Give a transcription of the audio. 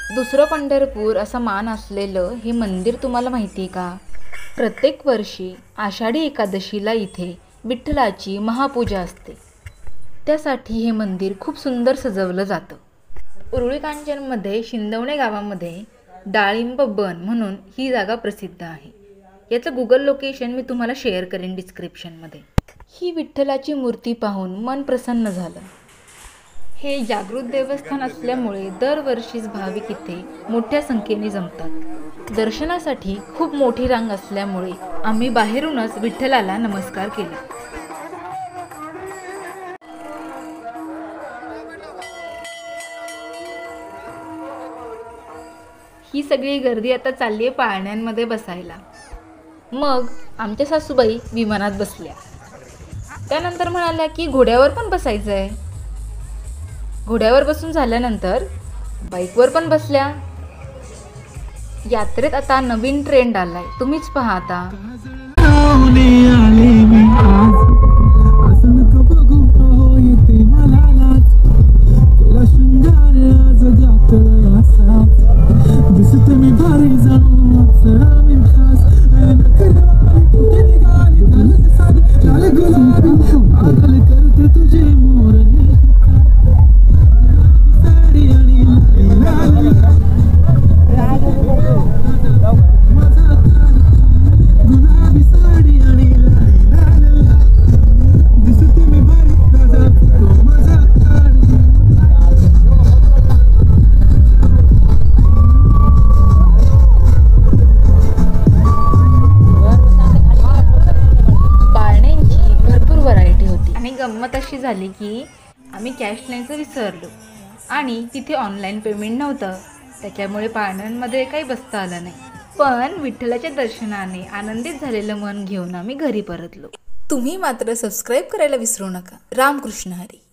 दुसरं पंढरपूर असं मान असलेलं हे मंदिर तुम्हाला माहिती आहे का? प्रत्येक वर्षी आषाढी एकादशीला इथे विठ्ठलाची महापूजा असते. त्यासाठी हे मंदिर खूप सुंदर सजवलं जातं. उरुळी कांचनमध्ये शिंदवणे गावामध्ये डाळिंब बन म्हणून ही जागा प्रसिद्ध आहे. याचं गुगल लोकेशन मी तुम्हाला शेअर करेन डिस्क्रिप्शनमध्ये. ही विठ्ठलाची मूर्ती पाहून मन प्रसन्न झालं. हे जागृत देवस्थान असल्यामुळे दरवर्षीच भाविक इथे मोठ्या संख्येने जमतात. दर्शनासाठी खूप मोठी रांग असल्यामुळे आम्ही बाहेरूनच विठ्ठलाला नमस्कार केला. ही सगळी गर्दी आता चालली आहे पाळण्यांमध्ये बसायला. मग आमच्या सासूबाई विमानात बसल्या. त्यानंतर म्हणाल्या की घोड्यावर पण बसायचं आहे. घोड्यावर बसून झाल्यानंतर बाईकवर पण बसल्या. यात्रेत आता नवीन ट्रेंड आलाय, तुम्हीच पहा आता. गंमत अशी झाली की आम्ही कॅश न्यायचं विसरलो आणि तिथे ऑनलाईन पेमेंट नव्हतं. त्याच्यामुळे पाळण्यांमध्ये काही बसता आलं नाही. पण विठ्ठलाच्या दर्शनाने आनंदित झालेलं मन घेऊन आम्ही घरी परतलो. तुम्ही मात्र सबस्क्राईब करायला विसरू नका. रामकृष्ण हरी.